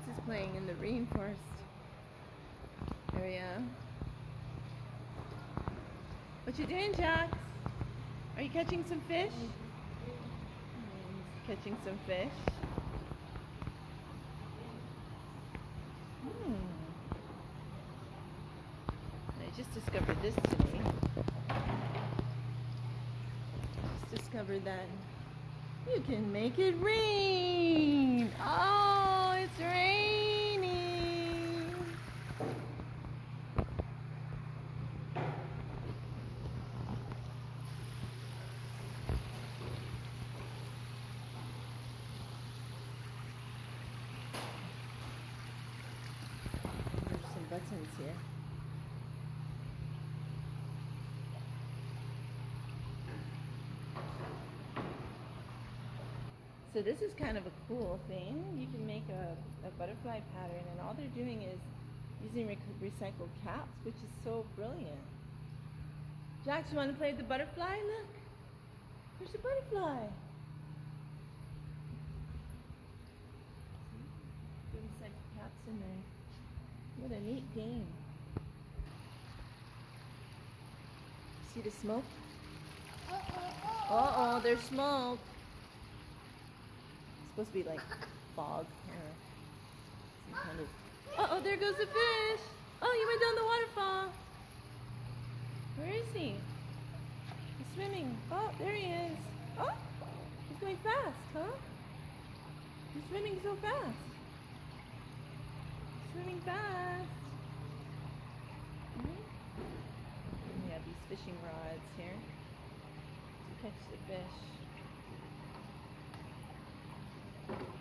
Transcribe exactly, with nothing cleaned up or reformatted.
Jax is playing in the rainforest area. What you doing, Jax? Are you catching some fish? He's catching some fish. Hmm. I just discovered this today. Just discovered that you can make it rain. Oh, it's raining. There's some buttons here. So this is kind of a cool thing. You can make a, a butterfly pattern, and all they're doing is using re recycled caps, which is so brilliant. Jax, you want to play with the butterfly? Look, there's a butterfly. See? Recycled caps in there. What a neat game. See the smoke? Uh-oh, there's smoke. Supposed to be like fog or some kind of. Uh oh, there goes the fish. Oh, he went down the waterfall. Where is he? He's swimming. Oh, there he is. Oh, he's going fast, huh? He's swimming so fast. He's swimming fast. Mm-hmm. We have these fishing rods here to catch the fish.